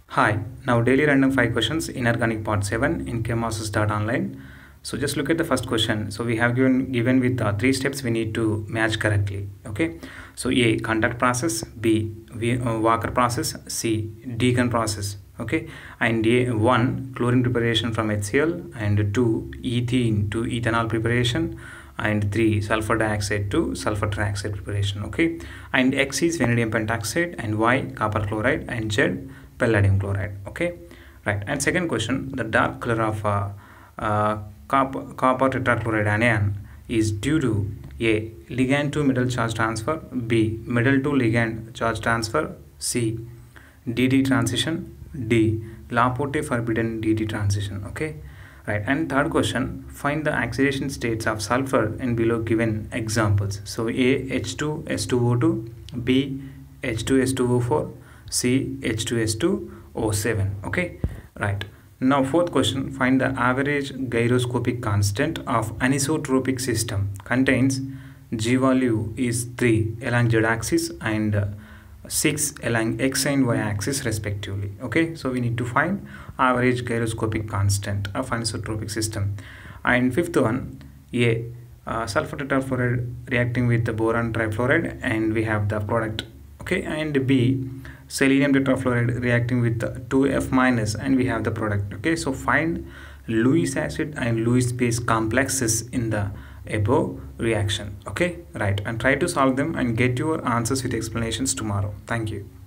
Hi, now daily random 5 questions inorganic part 7 in chemosys.online. So just look at the first question. So we have given with 3 steps we need to match correctly. Okay. So A, conduct process. B, Walker process. C, Deacon process. Okay. And A, 1, chlorine preparation from HCl, and 2, ethene to ethanol preparation, and 3, sulfur dioxide to sulfur trioxide preparation. Okay. And X is vanadium pentoxide, and Y, copper chloride, and Z, palladium chloride. Okay, right. And second question, the dark color of copper tetrachloride anion is due to A, ligand to metal charge transfer, B, metal to ligand charge transfer, C, dd transition, D, Laporte forbidden dd transition. Okay, right. And third question, find the oxidation states of sulfur in below given examples. So A, H2S2O2, B, H2S2O4, C, H2S2O7. Okay, right. Now fourth question, find the average gyroscopic constant of anisotropic system. Contains G value is 3 along z axis and 6 along x and y axis respectively. Okay, so we need to find average gyroscopic constant of anisotropic system. And fifth one, A, sulfur tetrafluoride reacting with the boron trifluoride, and we have the product. Okay, and B, selenium tetrafluoride reacting with 2F minus, and we have the product. Okay, so find Lewis acid and Lewis base complexes in the above reaction. Okay, right. And try to solve them and get your answers with explanations tomorrow. Thank you.